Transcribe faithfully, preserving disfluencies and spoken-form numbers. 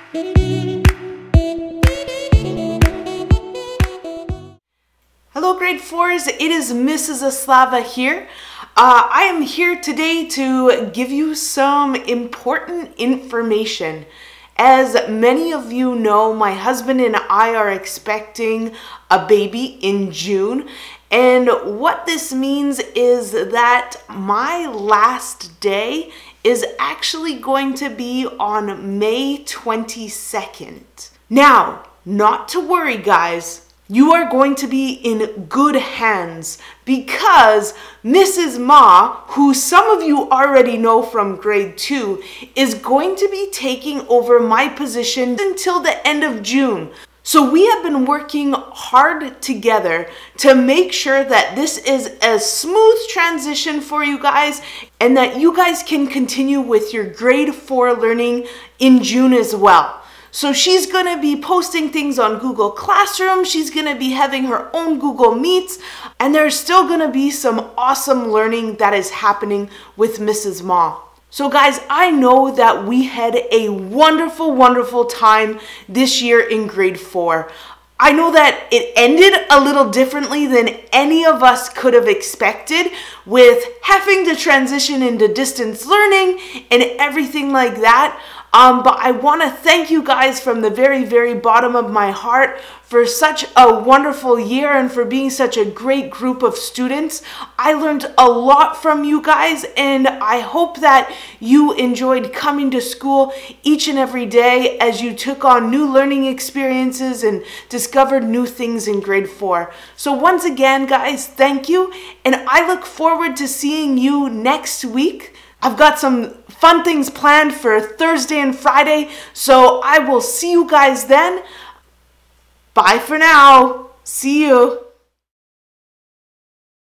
Hello grade fours, it is Missus Aslava here. Uh, I am here today to give you some important information. As many of you know, my husband and I are expecting a baby in June. And what this means is that my last day is actually going to be on May twenty-second. Now, not to worry guys, you are going to be in good hands because Missus Ma, who some of you already know from grade two, is going to be taking over my position until the end of June. So we have been working hard together to make sure that this is a smooth transition for you guys and that you guys can continue with your grade four learning in June as well. So she's gonna be posting things on Google Classroom, she's gonna be having her own Google Meets, and there's still gonna be some awesome learning that is happening with Missus Ma. So guys, I know that we had a wonderful, wonderful time this year in grade four. I know that it ended a little differently than any of us could have expected with having to transition into distance learning and everything like that. Um, but I want to thank you guys from the very, very bottom of my heart for such a wonderful year and for being such a great group of students. I learned a lot from you guys, and I hope that you enjoyed coming to school each and every day as you took on new learning experiences and discovered new things in grade four. So once again, guys, thank you, and I look forward to seeing you next week. I've got some fun things planned for Thursday and Friday, so I will see you guys then. Bye for now. See you.